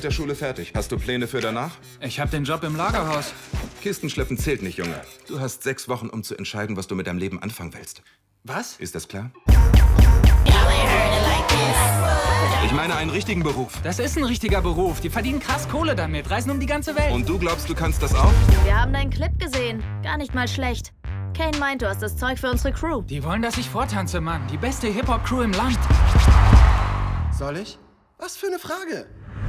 mit der Schule fertig. Hast du Pläne für danach? Ich habe den Job im Lagerhaus. Kistenschleppen zählt nicht, Junge. Du hast 6 Wochen, um zu entscheiden, was du mit deinem Leben anfangen willst. Was? Ist das klar? Ich meine einen richtigen Beruf. Das ist ein richtiger Beruf. Die verdienen krass Kohle damit, reisen um die ganze Welt. Und du glaubst, du kannst das auch? Wir haben deinen Clip gesehen. Gar nicht mal schlecht. Kane meint, du hast das Zeug für unsere Crew. Die wollen, dass ich vortanze, Mann. Die beste Hip-Hop-Crew im Land. Soll ich? Was für eine Frage.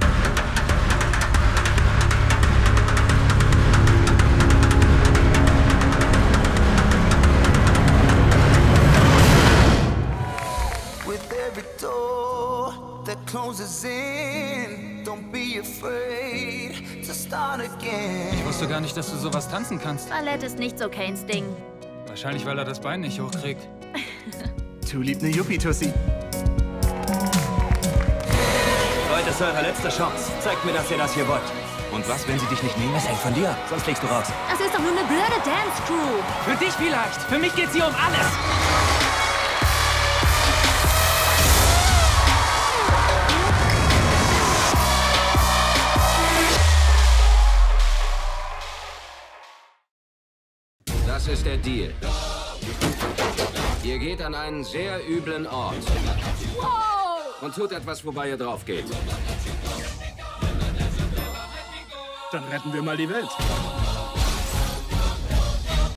With every door that closes in, don't be afraid to start again. Ich wusste gar nicht, dass du sowas tanzen kannst. Ballett ist nicht so Kanes Ding. Wahrscheinlich, weil er das Bein nicht hochkriegt. Du lieb ne Yuppie-Tussi. Heute ist eure letzte Chance. Zeigt mir, dass ihr das hier wollt. Und was, wenn sie dich nicht nehmen? Es hängt von dir ab, sonst fliegst du raus. Das ist doch nur eine blöde Dance-Crew. Für dich vielleicht. Für mich geht's hier um alles. Das ist der Deal. Ihr geht an einen sehr üblen Ort. Und tut etwas, wobei ihr drauf geht. Dann retten wir mal die Welt.